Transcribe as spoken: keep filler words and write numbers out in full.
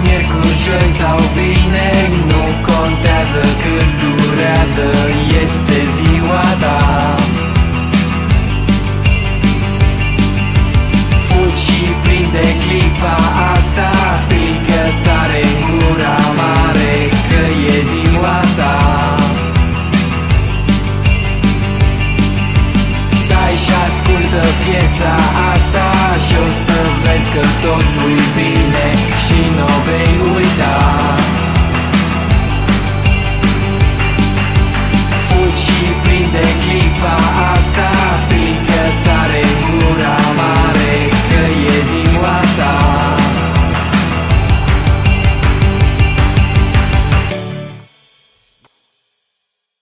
miercuri, joi sau vineri, nu contează cât durează, este ziua ta. Fugi și prinde clipa asta, strigă tare în gura mare că e ziua ta. Stai și ascultă piesa asta și o să vezi că totul e bine.